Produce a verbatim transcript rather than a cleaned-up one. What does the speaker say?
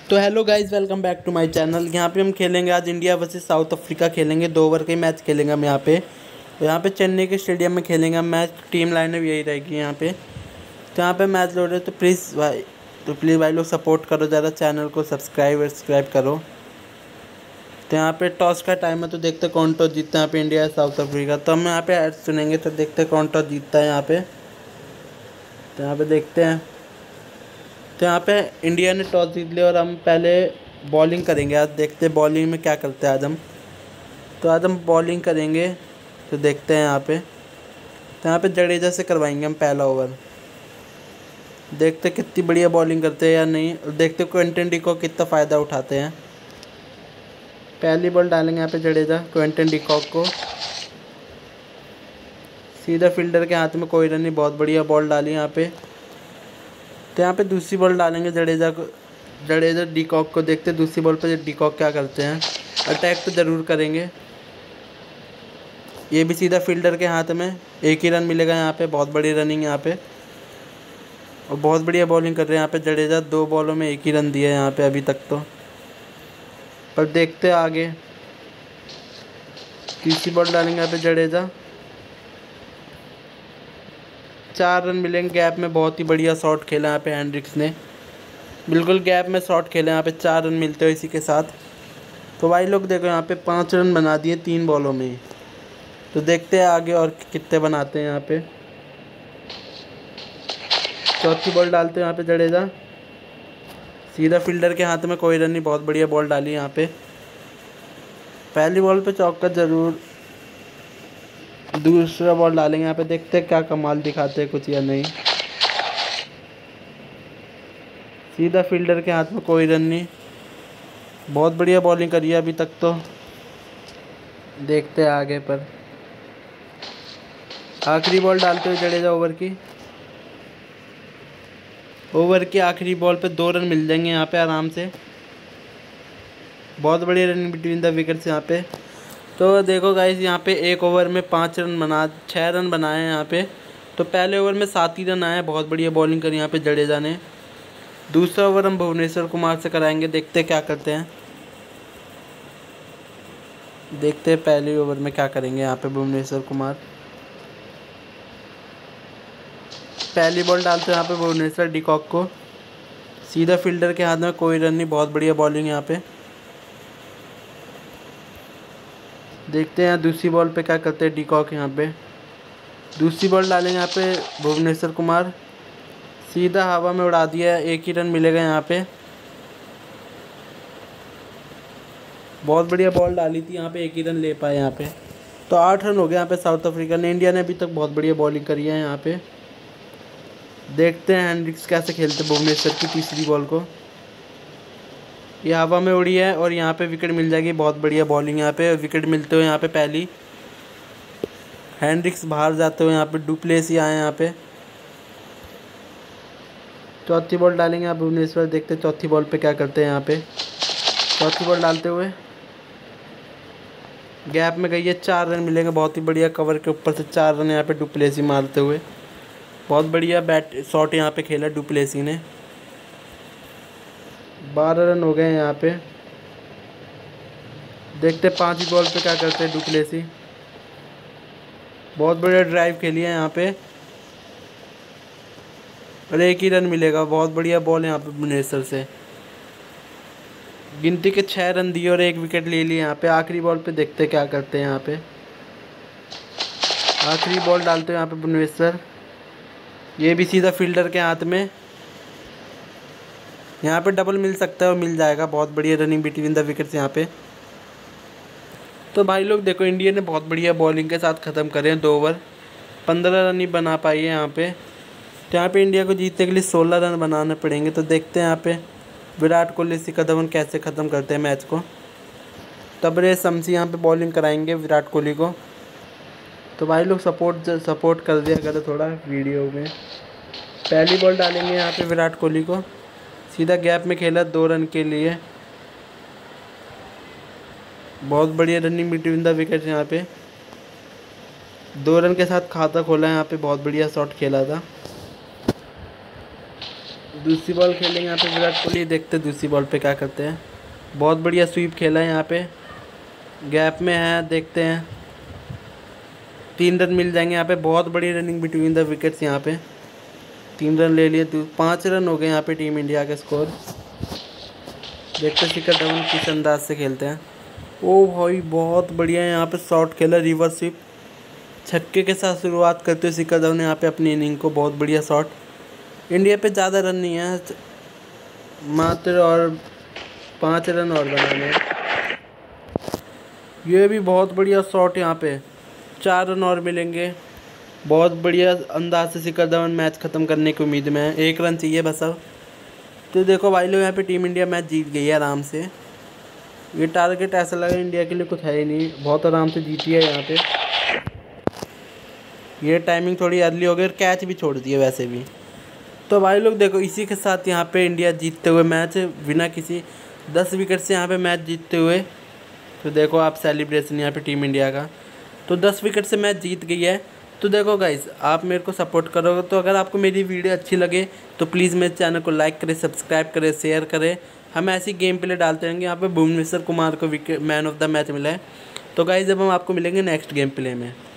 तो hello guys, welcome back to my channel. यहाँ पे हम खेलेंगे आज इंडिया वर्सेस साउथ अफ्रीका खेलेंगे। दो ओवर के मैच खेलेंगे हम यहाँ पे। तो यहाँ पे चेन्नई के स्टेडियम में खेलेंगे हम मैच। टीम लाइनअप यही रहेगी यहाँ पे। तो यहाँ पे मैच लोड है, तो प्लीज़ भाई तो प्लीज़ भाई लोग सपोर्ट करो ज़्यादा, चैनल को सब्सक्राइब सब्सक्राइब करो। तो यहाँ पे टॉस का टाइम है, तो देखते कौन टॉस जीतता है यहाँ पे, इंडिया या साउथ अफ्रीका। तो हम यहाँ पे ऐड सुनेंगे, तो देखते कौन टॉस जीतता है यहाँ पे। तो यहाँ पे देखते हैं। तो यहाँ पे इंडिया ने टॉस जीत लिया और हम पहले बॉलिंग करेंगे। आज देखते हैं बॉलिंग में क्या करते हैं आज हम। तो आज हम बॉलिंग करेंगे, तो देखते हैं यहाँ पे। तो यहाँ पे जडेजा से करवाएंगे हम पहला ओवर। देखते कितनी बढ़िया बॉलिंग करते हैं या नहीं, और देखते क्विंटन डिकॉक कितना फ़ायदा उठाते हैं। पहली बॉल डालेंगे यहाँ पे जडेजा क्विंटन डिकॉक को, सीधा फील्डर के हाथ में, कोई रन नहीं। बहुत बढ़िया बॉल डाली यहाँ पे। तो यहाँ पे दूसरी बॉल डालेंगे जडेजा को, जडेजा डिकॉक को। देखते दूसरी बॉल पे डिकॉक क्या करते हैं। अटैक तो ज़रूर करेंगे, ये भी सीधा फील्डर के हाथ में। एक ही रन मिलेगा यहाँ पे। बहुत बड़ी रनिंग यहाँ पे, और बहुत बढ़िया बॉलिंग कर रहे हैं यहाँ पे जडेजा। दो बॉलों में एक ही रन दिया है यहाँ पे अभी तक तो, पर देखते आगे। तीसरी बॉल डालेंगे यहाँ पे जडेजा, चार रन मिलेंगे गैप में। बहुत ही बढ़िया शॉट खेला यहाँ पे हेनरिक्स ने, बिल्कुल गैप में शॉट खेला यहाँ पे। चार रन मिलते हो इसी के साथ। तो भाई लोग देखो यहाँ पे पाँच रन बना दिए तीन बॉलों में ही। तो देखते हैं आगे और कितने बनाते हैं यहाँ पे। चौथी बॉल डालते हैं यहाँ पे जडेजा, सीधा फील्डर के हाथ में, कोई रन नहीं। बहुत बढ़िया बॉल डाली यहाँ पे। पहली बॉल पे चौका ज़रूर। दूसरा बॉल डालेंगे यहाँ पे, देखते हैं क्या कमाल दिखाते हैं कुछ या नहीं। सीधा फील्डर के हाथ में, कोई रन नहीं। बहुत बढ़िया बॉलिंग करी है अभी तक तो, देखते हैं आगे पर। आखिरी बॉल डालते हुए जडेजा ओवर की ओवर की आखिरी बॉल पे दो रन मिल जाएंगे यहाँ पे आराम से। बहुत बढ़िया रन बिटवीन द विकेट्स यहाँ पे। तो देखो गाइस, यहाँ पे एक ओवर में पाँच रन बना छः रन बनाए हैं यहाँ पे। तो पहले ओवर में सात ही रन आए। बहुत बढ़िया बॉलिंग करी यहाँ पे जडेजा ने। दूसरा ओवर हम भुवनेश्वर कुमार से कराएंगे, देखते क्या करते हैं। देखते हैं पहले ओवर में क्या करेंगे यहाँ पे भुवनेश्वर कुमार। पहली बॉल डालते हैं यहाँ पे भुवनेश्वर डिकॉक को, सीधा फील्डर के हाथ में, कोई रन नहीं। बहुत बढ़िया बॉलिंग यहाँ पे। देखते हैं दूसरी बॉल पे क्या करते हैं डिकॉक यहाँ पे। दूसरी बॉल डालेंगे यहाँ पे भुवनेश्वर कुमार, सीधा हवा में उड़ा दिया। एक ही रन मिलेगा यहाँ पे। बहुत बढ़िया बॉल डाली थी यहाँ पे, एक ही रन ले पाए यहाँ पे। तो आठ रन हो गए यहाँ पे साउथ अफ्रीका ने। इंडिया ने अभी तक बहुत बढ़िया बॉलिंग करी है यहाँ पे। देखते हैं हेनरिक्स कैसे खेलते भुवनेश्वर की तीसरी बॉल को। ये हवा में उड़ी है और यहाँ पे विकेट मिल जाएगी। बहुत बढ़िया बॉलिंग यहाँ पे, विकेट मिलते हुए यहाँ पे पहली। हेनरिक्स बाहर जाते हुए यहाँ पे, डुप्लेसी आए यहाँ पे। चौथी बॉल डालेंगे यहाँ भुवनेश्वर, देखते हैं चौथी बॉल पे क्या करते हैं यहाँ पे। चौथी बॉल डालते हुए गैप में गई है, चार रन मिलेंगे। बहुत ही बढ़िया कवर के ऊपर से चार रन यहाँ पे डुप्लेसी मारते हुए। बहुत बढ़िया बैट शॉट यहाँ पे खेला डुप्लेसी ने। बारह रन हो गए हैं यहाँ पे। देखते पांचवी बॉल पे क्या करते हैं डुप्लेसी। बहुत बढ़िया ड्राइव खेली है यहाँ पे, और एक ही रन मिलेगा। बहुत बढ़िया बॉल यहाँ पे भुवनेश्वर से। गिनती के छः रन दिए और एक विकेट ले लिए यहाँ पे। आखिरी बॉल पे देखते क्या करते हैं यहाँ पे। आखिरी बॉल डालते हैं यहाँ पे भुवनेश्वर, ये भी सीधा फील्डर के हाथ में। यहाँ पे डबल मिल सकता है और मिल जाएगा। बहुत बढ़िया रनिंग बिटवीन द विकेट्स यहाँ पे। तो भाई लोग देखो, इंडिया ने बहुत बढ़िया बॉलिंग के साथ ख़त्म करे हैं दो ओवर। पंद्रह रन ही बना पाई है यहाँ पे। तो यहाँ पे इंडिया को जीतने के लिए सोलह रन बनाने पड़ेंगे। तो देखते हैं यहाँ पे विराट कोहली शिखर धवन कैसे ख़त्म करते हैं मैच को। तबरे शमसी यहाँ पे बॉलिंग कराएंगे विराट कोहली को। तो भाई लोग सपोर्ट सपोर्ट कर दिया करो थोड़ा वीडियो में। पहली बॉल डालेंगे यहाँ पे विराट कोहली को, सीधा गैप में खेला दो रन के लिए। बहुत बढ़िया रनिंग बिटवीन द विकेट यहाँ पे। दो रन के साथ खाता खोला यहाँ पे। बहुत बढ़िया शॉट खेला था। दूसरी बॉल खेलेंगे यहाँ पे विराट कोहली, देखते हैं दूसरी बॉल पे क्या करते हैं। बहुत बढ़िया स्वीप खेला है यहाँ पे, गैप में है, देखते हैं तीन रन मिल जाएंगे यहाँ पे। बहुत बड़ी रनिंग बिटवीन द विकेट्स यहाँ पे, तीन रन ले लिए, पाँच रन हो गए यहाँ पे टीम इंडिया के स्कोर। देखते हैं शिखर धवन किस अंदाज से खेलते हैं। ओ भाई बहुत बढ़िया यहाँ पे शॉट खेला, रिवर्स स्वीप, छक्के के साथ शुरुआत करते हुए शिखर धवन ने यहाँ पे अपनी इनिंग को। बहुत बढ़िया शॉट। इंडिया पे ज़्यादा रन नहीं है, मात्र और पाँच रन और बनाने हैं। ये भी बहुत बढ़िया शॉट, यहाँ पे चार रन और मिलेंगे। बहुत बढ़िया अंदाज से शिखर धवन मैच ख़त्म करने की उम्मीद में है, एक रन चाहिए बस अब। तो देखो भाई लोग यहाँ पे टीम इंडिया मैच जीत गई है आराम से। ये टारगेट ऐसा लगा इंडिया के लिए कुछ है ही नहीं, बहुत आराम से जीती है यहाँ पे। ये टाइमिंग थोड़ी अर्ली हो गई और कैच भी छोड़ दिए वैसे भी। तो भाई लोग देखो इसी के साथ यहाँ पे इंडिया जीतते हुए मैच बिना किसी दस विकेट से यहाँ पे मैच जीतते हुए। तो देखो आप सेलिब्रेशन यहाँ पे टीम इंडिया का, तो दस विकेट से मैच जीत गई है। तो देखो गाइस आप मेरे को सपोर्ट करोगे, तो अगर आपको मेरी वीडियो अच्छी लगे तो प्लीज़ मेरे चैनल को लाइक करें, सब्सक्राइब करें, शेयर करें। हम ऐसी गेम प्ले डालते रहेंगे। यहाँ पे भुवनेश्वर कुमार को wicket man of the match मिला है। तो गाइस अब हम आपको मिलेंगे नेक्स्ट गेम प्ले में।